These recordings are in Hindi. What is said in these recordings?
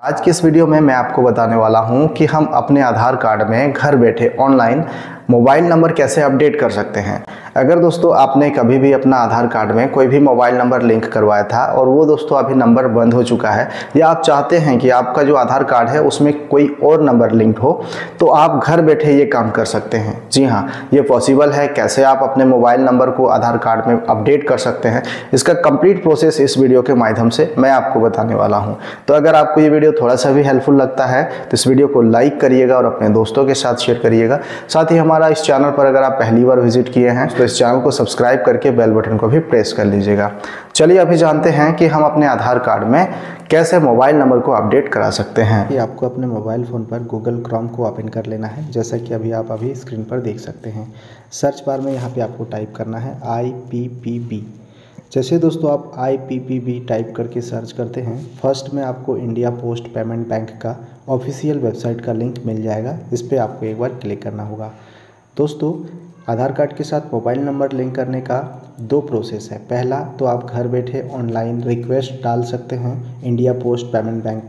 आज की इस वीडियो में मैं आपको बताने वाला हूं कि हम अपने आधार कार्ड में घर बैठे ऑनलाइन मोबाइल नंबर कैसे अपडेट कर सकते हैं। अगर दोस्तों आपने कभी भी अपना आधार कार्ड में कोई भी मोबाइल नंबर लिंक करवाया था और वो दोस्तों अभी नंबर बंद हो चुका है, या आप चाहते हैं कि आपका जो आधार कार्ड है उसमें कोई और नंबर लिंक हो, तो आप घर बैठे ये काम कर सकते हैं। जी हाँ, ये पॉसिबल है। कैसे आप अपने मोबाइल नंबर को आधार कार्ड में अपडेट कर सकते हैं, इसका कंप्लीट प्रोसेस इस वीडियो के माध्यम से मैं आपको बताने वाला हूँ। तो अगर आपको ये वीडियो थोड़ा सा भी हेल्पफुल लगता है तो इस वीडियो को लाइक करिएगा और अपने दोस्तों के साथ शेयर करिएगा। साथ ही हमारा इस चैनल पर अगर आप पहली बार विजिट किए हैं तो इस चैनल को सब्सक्राइब करके बेल बटन को भी प्रेस कर लीजिएगा। चलिए अभी जानते हैं कि हम अपने आधार कार्ड में कैसे मोबाइल नंबर को अपडेट करा सकते हैं। कि आपको अपने मोबाइल फ़ोन पर गूगल क्रोम को ओपन कर लेना है, जैसा कि आप अभी स्क्रीन पर देख सकते हैं। सर्च बार में यहाँ पे आपको टाइप करना है IPPB। जैसे दोस्तों आप IPPB टाइप करके सर्च करते हैं, फर्स्ट में आपको इंडिया पोस्ट पेमेंट बैंक का ऑफिशियल वेबसाइट का लिंक मिल जाएगा। इस पर आपको एक बार क्लिक करना होगा। दोस्तों, आधार कार्ड के साथ मोबाइल नंबर लिंक करने का दो प्रोसेस है। पहला तो आप घर बैठे ऑनलाइन रिक्वेस्ट डाल सकते हैं इंडिया पोस्ट पेमेंट बैंक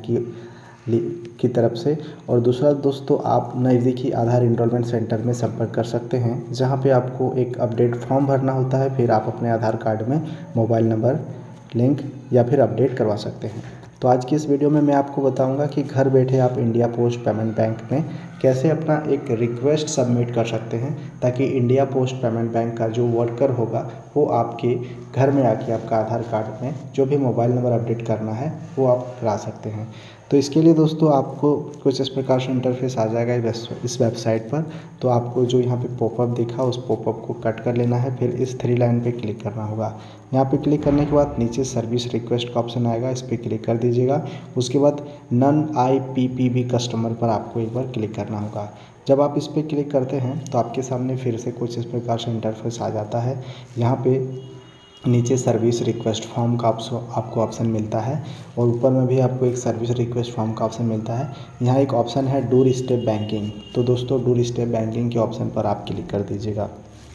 की तरफ से, और दूसरा दोस्तों आप नज़दीकी आधार इनरोलमेंट सेंटर में संपर्क कर सकते हैं, जहां पे आपको एक अपडेट फॉर्म भरना होता है। फिर आप अपने आधार कार्ड में मोबाइल नंबर लिंक या फिर अपडेट करवा सकते हैं। तो आज की इस वीडियो में मैं आपको बताऊंगा कि घर बैठे आप इंडिया पोस्ट पेमेंट बैंक में कैसे अपना एक रिक्वेस्ट सबमिट कर सकते हैं, ताकि इंडिया पोस्ट पेमेंट बैंक का जो वर्कर होगा वो आपके घर में आके आपका आधार कार्ड में जो भी मोबाइल नंबर अपडेट करना है वो आप करा सकते हैं। तो इसके लिए दोस्तों आपको कुछ इस प्रकार से इंटरफेस आ जाएगा इस वेबसाइट पर। तो आपको जो यहाँ पे पॉपअप दिखा उस पॉपअप को कट कर लेना है, फिर इस 3 लाइन पे क्लिक करना होगा। यहाँ पे क्लिक करने के बाद नीचे सर्विस रिक्वेस्ट का ऑप्शन आएगा, इस पर क्लिक कर दीजिएगा। उसके बाद नन IPPB कस्टमर पर आपको एक बार क्लिक करना होगा। जब आप इस पर क्लिक करते हैं तो आपके सामने फिर से कुछ इस प्रकार से इंटरफेस आ जाता है। यहाँ पे नीचे सर्विस रिक्वेस्ट फॉर्म का आपको ऑप्शन मिलता है, और ऊपर में भी आपको एक सर्विस रिक्वेस्ट फॉर्म का ऑप्शन मिलता है। यहाँ एक ऑप्शन है डोर स्टेप बैंकिंग। तो दोस्तों डोर स्टेप बैंकिंग के ऑप्शन पर आप क्लिक कर दीजिएगा।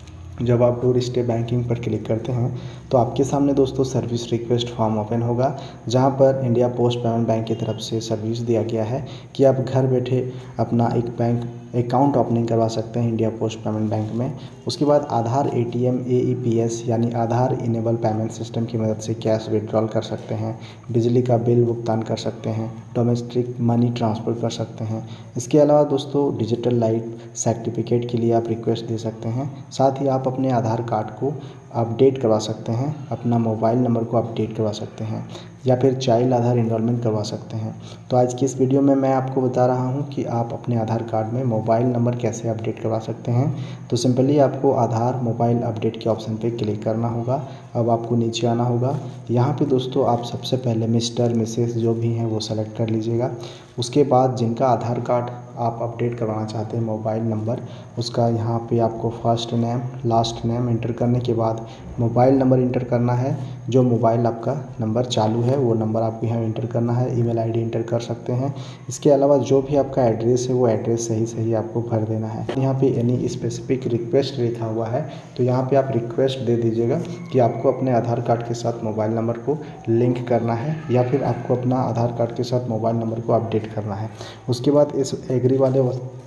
जब आप डोर स्टेप बैंकिंग पर क्लिक करते हैं तो आपके सामने दोस्तों सर्विस रिक्वेस्ट फॉर्म ओपन होगा, जहां पर इंडिया पोस्ट पेमेंट बैंक की तरफ से सर्विस दिया गया है कि आप घर बैठे अपना एक बैंक अकाउंट ओपनिंग करवा सकते हैं इंडिया पोस्ट पेमेंट बैंक में। उसके बाद आधार ATM AEPS यानी आधार इनेबल पेमेंट सिस्टम की मदद से कैश विड्रॉल कर सकते हैं, बिजली का बिल भुगतान कर सकते हैं, डोमेस्टिक मनी ट्रांसफ़र कर सकते हैं। इसके अलावा दोस्तों डिजिटल लाइफ सर्टिफिकेट के लिए आप रिक्वेस्ट दे सकते हैं। साथ ही आप अपने आधार कार्ड को अपडेट करवा सकते हैं, अपना मोबाइल नंबर को अपडेट करवा सकते हैं, या फिर चाइल्ड आधार इनरोलमेंट करवा सकते हैं। तो आज की इस वीडियो में मैं आपको बता रहा हूं कि आप अपने आधार कार्ड में मोबाइल नंबर कैसे अपडेट करवा सकते हैं। तो सिंपली आपको आधार मोबाइल अपडेट के ऑप्शन पे क्लिक करना होगा। अब आपको नीचे आना होगा। यहाँ पे दोस्तों आप सबसे पहले मिस्टर मिसेस जो भी हैं वो सेलेक्ट कर लीजिएगा। उसके बाद जिनका आधार कार्ड आप अपडेट करवाना चाहते हैं मोबाइल नंबर, उसका यहाँ पे आपको first name last name enter करने के बाद मोबाइल नंबर इंटर करना है। जो मोबाइल आपका नंबर चालू है वो नंबर आपको यहाँ इंटर करना है। ईमेल ID इंटर कर सकते हैं। इसके अलावा जो भी आपका एड्रेस है वो एड्रेस सही आपको भर देना है। यहाँ पे एनी स्पेसिफिक रिक्वेस्ट लिखा हुआ है, तो यहाँ पे आप रिक्वेस्ट दे दीजिएगा कि आपको अपने आधार कार्ड के साथ मोबाइल नंबर को लिंक करना है, या फिर आपको अपना आधार कार्ड के साथ मोबाइल नंबर को अपडेट करना है। उसके बाद इस एग्री वाले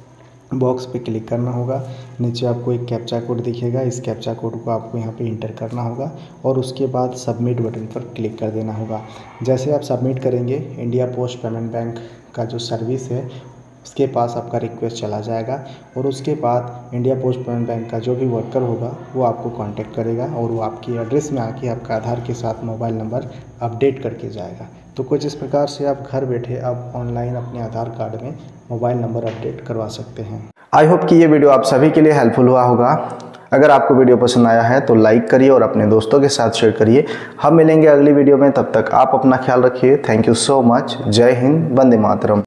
बॉक्स पे क्लिक करना होगा। नीचे आपको एक कैप्चा कोड दिखेगा, इस कैप्चा कोड को आपको यहाँ पे इंटर करना होगा, और उसके बाद सबमिट बटन पर क्लिक कर देना होगा। जैसे आप सबमिट करेंगे, इंडिया पोस्ट पेमेंट बैंक का जो सर्विस है उसके पास आपका रिक्वेस्ट चला जाएगा, और उसके बाद इंडिया पोस्ट पेमेंट बैंक का जो भी वर्कर होगा वो आपको कांटेक्ट करेगा, और वो आपकी एड्रेस में आके आपका आधार के साथ मोबाइल नंबर अपडेट करके जाएगा। तो कुछ इस प्रकार से आप घर बैठे आप ऑनलाइन अपने आधार कार्ड में मोबाइल नंबर अपडेट करवा सकते हैं। आई होप कि ये वीडियो आप सभी के लिए हेल्पफुल हुआ होगा। अगर आपको वीडियो पसंद आया है तो लाइक करिए और अपने दोस्तों के साथ शेयर करिए। हम मिलेंगे अगली वीडियो में, तब तक आप अपना ख्याल रखिए। Thank you so much. जय हिंद, वंदे मातरम।